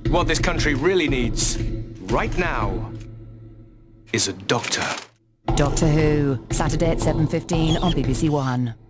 What this country really needs, right now, is a doctor. Doctor Who, Saturday at 7:15 on BBC One.